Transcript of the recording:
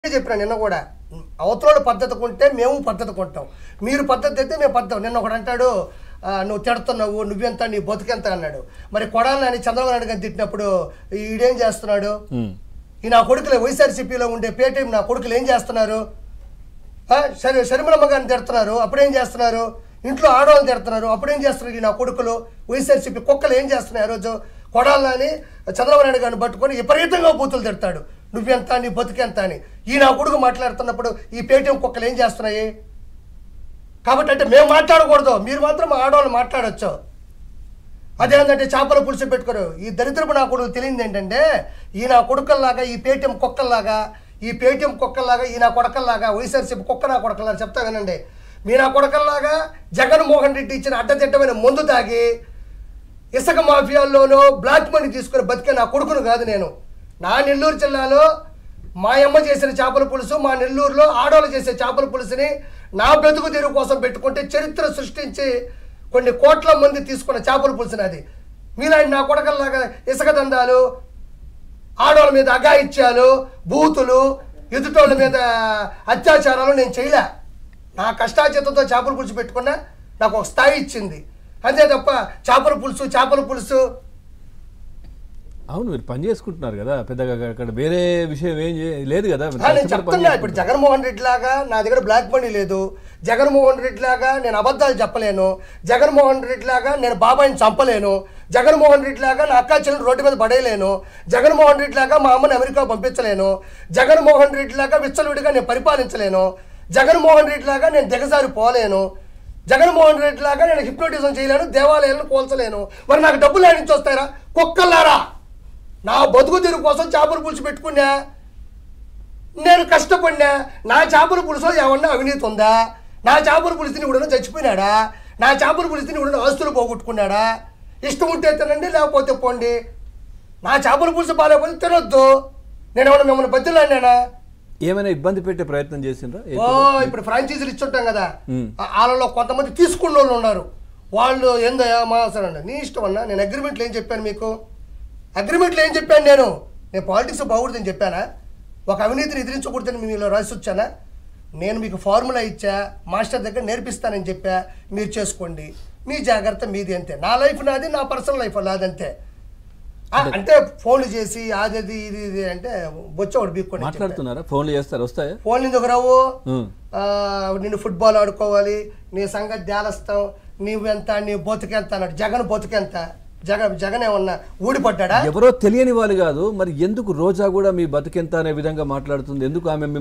చెప్పిన నిన్న కూడా అవతల పద్ధతి కొంటే మేము పద్ధతి కొంటాం, మీరు పద్ధతి అయితే మేము పద్ధతి. నిన్న ఒకడు అంటాడు నువ్వు తిడుతున్నావు, నువ్వెంత, నీ బతుకెంత అన్నాడు. మరి కొడాలని చంద్రబాబు నాయుడు గారిని తిట్టినప్పుడు ఈడేం చేస్తున్నాడు? ఈ నా కొడుకులే వైఎస్ఆర్సీపీలో ఉండే పేటీఎం నా కొడుకులు ఏం చేస్తున్నారు? షర్మిలమ్మ గారిని తిడుతున్నారు, అప్పుడేం చేస్తున్నారు? ఇంట్లో ఆడవాళ్ళని తిడుతున్నారు, అప్పుడేం చేస్తున్నారు? ఈ నా కొడుకులు వైఎస్ఆర్సీపీ కుక్కలు ఏం చేస్తున్నాయి? ఆ రోజు కొడాలని చంద్రబాబు నాయుడు గారిని పట్టుకొని విపరీతంగా బూతులు తిడతాడు, నువ్వెంత, నీ బతుకెంత అని. ఈ నా కొడుకు మాట్లాడుతున్నప్పుడు ఈ పేటీఎం కుక్కలు ఏం చేస్తున్నాయి? కాబట్టి అంటే మేము మాట్లాడకూడదు, మీరు మాత్రం ఆడవాళ్ళు మాట్లాడచ్చు. అదేంటంటే చేపల పులుసు పెట్టుకోరు. ఈ దరిద్రపు నా కొడుకు తెలియదు ఏంటంటే, ఈ నా కొడుకల్లాగా, ఈ పేటీఎం కుక్కల్లాగా, ఈ పేటీఎం కుక్కల్లాగా, ఈ నా కొడకల్లాగా, వైఎస్ఆర్సీపీ కుక్క నా కొడకల్లాగా చెప్తా వినండి. మీ నా కొడకల్లాగా జగన్మోహన్ రెడ్డి ఇచ్చిన అడ్డదిడ్డమైన మందు తాగి ఇసుక మాఫియాల్లోనూ బ్లాక్ మనీ తీసుకుని బతికే నా కొడుకును కాదు నేను. నా నెల్లూరు జిల్లాలో మా అమ్మ చేసిన చేపల పులుసు, మా నెల్లూరులో ఆడవాళ్ళు చేసే చేపల పులుసుని నా బ్రతుకు తెరువు కోసం పెట్టుకుంటే చరిత్ర సృష్టించి కొన్ని కోట్ల మంది తీసుకున్న చేపల పులుసుని అది. మీలాంటి నా కొడకల్లాగా ఇసుక దందాలు, ఆడవాళ్ళ మీద అఘాయిత్యాలు, బూతులు, ఎదుటోళ్ళ మీద అత్యాచారాలు నేను చేయలే. నా కష్టాచితంతో చేపల పులుసు పెట్టుకున్నా, నాకు ఒక స్థాయి ఇచ్చింది. అంతే తప్ప చేపల పులుసు అవును, మీరు పని చేసుకుంటున్నారు కదా, పెద్దగా అక్కడ వేరే విషయం ఏం లేదు కదా. నేను చెప్తున్నా, ఇప్పుడు జగన్మోహన్ రెడ్డి లాగా నా దగ్గర బ్లాక్ మనీ లేదు, జగన్మోహన్ రెడ్డి లాగా నేను అబద్ధాలు చెప్పలేను, జగన్మోహన్ రెడ్డి లాగా నేను బాబాయిని చంపలేను, జగన్మోహన్ రెడ్డి లాగా నా అక్కా చెల్లెలు రోడ్డు మీద పడేయలేను, జగన్మోహన్ రెడ్డి లాగా మా అమ్మని అమెరికా పంపించలేను, జగన్మోహన్ రెడ్డి లాగా విచ్చలవిడిగా నేను పరిపాలించలేను, జగన్మోహన్ రెడ్డి లాగా నేను దిగజారి పోలేను, జగన్మోహన్ రెడ్డి లాగా నేను హిప్నోటిజం చేయలేను, దేవాలయాలను కోల్చలేను. మరి నాకు డబ్బులు ఏడ నుంచి వస్తాయరా కుక్కల్లారా? నా బతుకు తెరువు కోసం చేపల పులుసు పెట్టుకున్నా, నేను కష్టపడినా. నా చేపల పులుసులో ఏమన్నా అవినీతి ఉందా? నా చేపల పులుసు తిని కూడా చచ్చిపోయినాడా? నా చేపల పులుసు తిని కూడా ఆస్తులు పోగొట్టుకున్నాడా? ఇష్టం ఉంటే తినండి, లేకపోతే పోండి. నా చేపల పులుసు బాగాలేకపోతే తినొద్దు. నేను ఏమన్నా మిమ్మల్ని బతులాడినానా? ఏమైనా ఇబ్బంది పెట్టే ప్రయత్నం చేసిండ్రా? ఇప్పుడు ఫ్రాంచైజీలు ఇచ్చుంటాం కదా, వాళ్ళలో కొంతమంది తీసుకున్న వాళ్ళు ఉన్నారు. వాళ్ళు ఏందో మాసరండి, నీ ఇష్టం అన్నా. నేను అగ్రిమెంట్లు ఏం చెప్పాను మీకు? అగ్రిమెంట్లు ఏం చెప్పాను? నేను పాలిటిక్స్ బాగుంటుందని చెప్పానా? ఒక అవినీతిని ఎదిరించకూడదని మీలో రాసి వచ్చానా? నేను మీకు ఫార్ములా ఇచ్చా, మాస్టర్ దగ్గర నేర్పిస్తానని చెప్పా, మీరు చేసుకోండి, మీ జాగ్రత్త మీది. అంతే. నా లైఫ్ నాది, నా పర్సనల్ లైఫ్ నాదంతే. అంటే ఫోన్లు చేసి అది ఇది అంటే బొచ్చోడు బీక్కోండి మాట్లాడుతున్నారా? ఫోన్లు చేస్తారు, వస్తాయా? ఫోన్లు ఎందుకు రావు? నిన్ను ఫుట్బాల్ ఆడుకోవాలి, నీ సంగతి జాలస్తాం, నీవెంత, నీ బతుకెంత అన్నాడు. జగన్ బతుకెంత? జగన్ ఏమన్నా ఊడిపడ్డా? ఎవరో తెలియని వాళ్ళు కాదు, మరి ఎందుకు రోజా కూడా మీ బతుకెంత అనే విధంగా మాట్లాడుతుంది? ఎందుకు ఆమె